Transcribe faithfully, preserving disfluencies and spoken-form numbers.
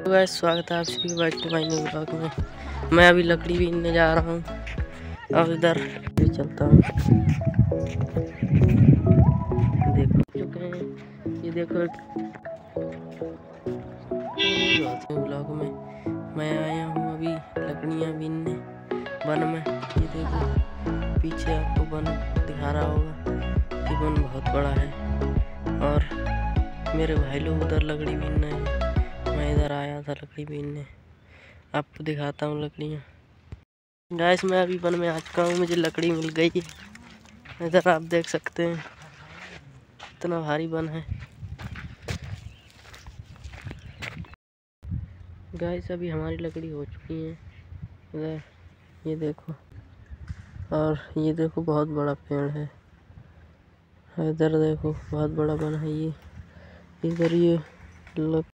Guys, स्वागत है आप सभी back to my new blog में। मैं अभी लकड़ी बीनने जा रहा हूँ। अब इधर भी चलता हूँ। देखो चुके हैं, ये देखो ब्लॉग में मैं आया हूँ अभी लकड़ियाँ बीनने वन में। ये देखो पीछे आपको वन दिखा रहा होगा। ये वन बहुत बड़ा है और मेरे भाई लोग उधर लकड़ी बीन रहे हैं। मैं इधर आया था लकड़ी बीनने। आपको दिखाता हूँ लकड़ियाँ। गाइस, मैं अभी वन में आ चुका हूँ। मुझे लकड़ी मिल गई है। इधर आप देख सकते हैं इतना भारी वन है। गाइस, अभी हमारी लकड़ी हो चुकी है। इधर ये देखो, और ये देखो बहुत बड़ा पेड़ है। इधर देखो बहुत बड़ा वन है। ये इधर ये